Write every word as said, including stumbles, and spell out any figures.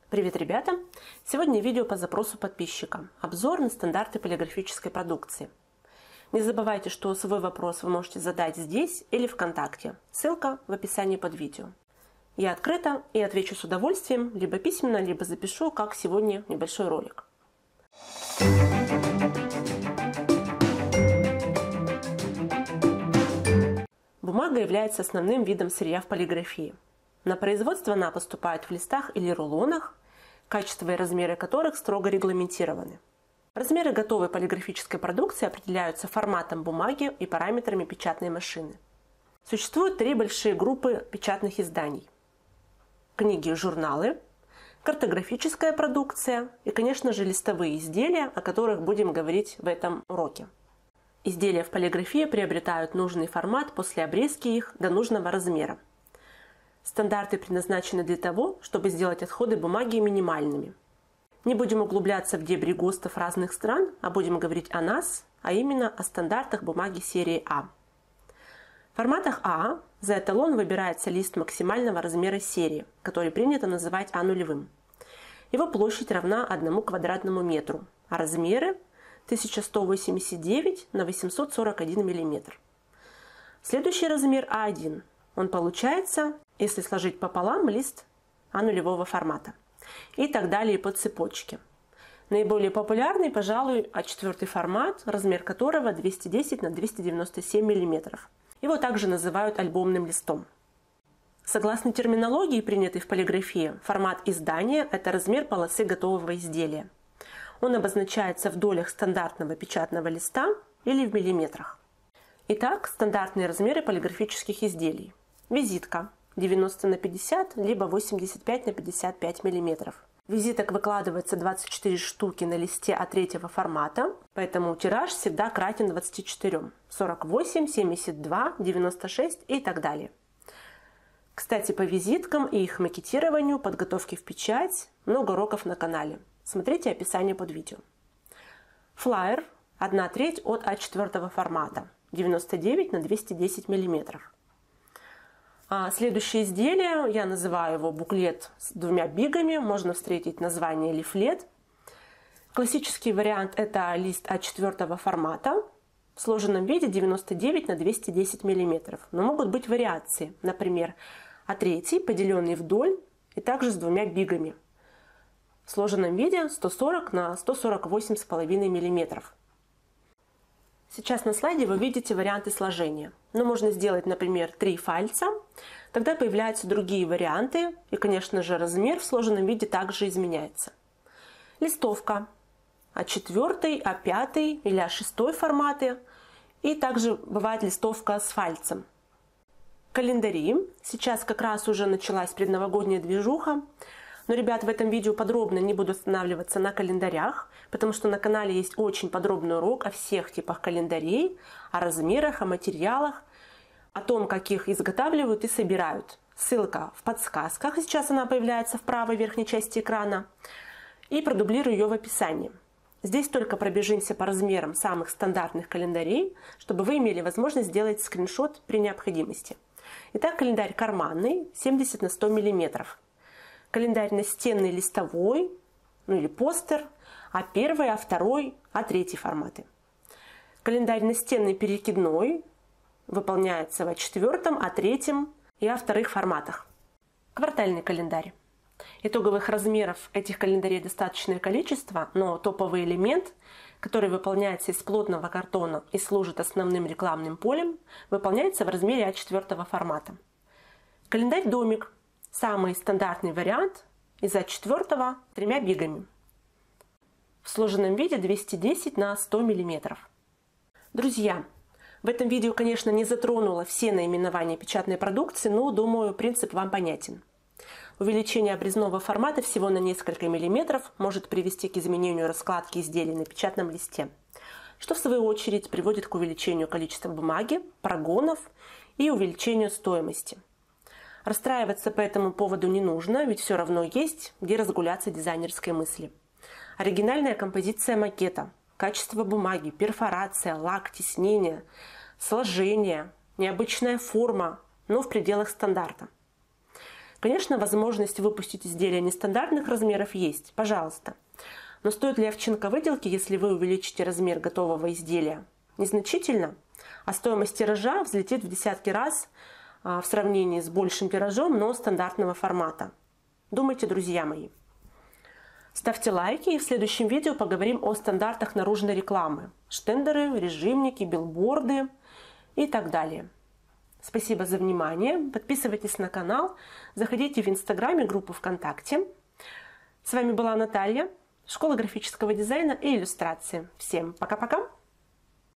Привет, ребята! Сегодня видео по запросу подписчика. Обзор на стандарты полиграфической продукции. Не забывайте, что свой вопрос вы можете задать здесь или ВКонтакте. Ссылка в описании под видео. Я открыта и отвечу с удовольствием, либо письменно, либо запишу, как сегодня, небольшой ролик. Бумага является основным видом сырья в полиграфии. На производство она поступает в листах или рулонах, качество и размеры которых строго регламентированы. Размеры готовой полиграфической продукции определяются форматом бумаги и параметрами печатной машины. Существуют три большие группы печатных изданий. Книги и журналы, картографическая продукция и, конечно же, листовые изделия, о которых будем говорить в этом уроке. Изделия в полиграфии приобретают нужный формат после обрезки их до нужного размера. Стандарты предназначены для того, чтобы сделать отходы бумаги минимальными. Не будем углубляться в дебри ГОСТов разных стран, а будем говорить о нас, а именно о стандартах бумаги серии А. В форматах А за эталон выбирается лист максимального размера серии, который принято называть А нулевым. Его площадь равна одному квадратному метру, а размеры тысяча сто восемьдесят девять на восемьсот сорок один миллиметр. Следующий размер А один. Он получается, если сложить пополам, лист А нулевого формата. И так далее по цепочке. Наиболее популярный, пожалуй, А четыре формат, размер которого двести десять на двести девяносто семь миллиметров. Его также называют альбомным листом. Согласно терминологии, принятой в полиграфии, формат издания – это размер полосы готового изделия. Он обозначается в долях стандартного печатного листа или в миллиметрах. Итак, стандартные размеры полиграфических изделий. Визитка девяносто на пятьдесят, либо восемьдесят пять на пятьдесят пять миллиметров. Визиток выкладывается двадцать четыре штуки на листе А три формата, поэтому тираж всегда кратен двадцати четырем. сорок восемь, семьдесят два, девяносто шесть и так далее. Кстати, по визиткам и их макетированию, подготовке в печать, много уроков на канале. Смотрите описание под видео. Флаер одна треть от А четыре формата, девяносто девять на двести десять миллиметров. А следующее изделие, я называю его буклет с двумя бигами, можно встретить название лифлет. Классический вариант – это лист А четыре формата в сложенном виде девяносто девять на двести десять миллиметров. Но могут быть вариации, например, А три, поделенный вдоль и также с двумя бигами. В сложенном виде сто сорок на сто сорок восемь с половиной миллиметров. Сейчас на слайде вы видите варианты сложения. Но можно сделать, например, три фальца. Тогда появляются другие варианты. И, конечно же, размер в сложенном виде также изменяется. Листовка А четыре, А пять или А шесть форматы. И также бывает листовка с фальцем. Календари. Сейчас как раз уже началась предновогодняя движуха. Но, ребят, в этом видео подробно не буду останавливаться на календарях, потому что на канале есть очень подробный урок о всех типах календарей, о размерах, о материалах, о том, как их изготавливают и собирают. Ссылка в подсказках, сейчас она появляется в правой верхней части экрана, и продублирую ее в описании. Здесь только пробежимся по размерам самых стандартных календарей, чтобы вы имели возможность сделать скриншот при необходимости. Итак, календарь карманный, семьдесят на сто миллиметров. Календарь настенный листовой, ну или постер, А один, А два, А три форматы. Календарь настенный перекидной выполняется в А четыре, А три и А два форматах. Квартальный календарь. Итоговых размеров этих календарей достаточное количество, но топовый элемент, который выполняется из плотного картона и служит основным рекламным полем, выполняется в размере А четыре формата. Календарь-домик. Самый стандартный вариант из А четыре тремя бигами. В сложенном виде двести десять на сто миллиметров. Друзья, в этом видео, конечно, не затронула все наименования печатной продукции, но, думаю, принцип вам понятен. Увеличение обрезного формата всего на несколько миллиметров может привести к изменению раскладки изделий на печатном листе, что в свою очередь приводит к увеличению количества бумаги, прогонов и увеличению стоимости. Расстраиваться по этому поводу не нужно, ведь все равно есть, где разгуляться дизайнерской мысли. Оригинальная композиция макета, качество бумаги, перфорация, лак, тиснение, сложение, необычная форма, но в пределах стандарта. Конечно, возможность выпустить изделия нестандартных размеров есть, пожалуйста. Но стоит ли овчинка выделки, если вы увеличите размер готового изделия? Незначительно, а стоимость тиража взлетит в десятки раз в сравнении с большим тиражом, но стандартного формата. Думайте, друзья мои. Ставьте лайки, и в следующем видео поговорим о стандартах наружной рекламы. Штендеры, режимники, билборды и так далее. Спасибо за внимание. Подписывайтесь на канал, заходите в Инстаграме, группу ВКонтакте. С вами была Наталья, Школа графического дизайна и иллюстрации. Всем пока-пока!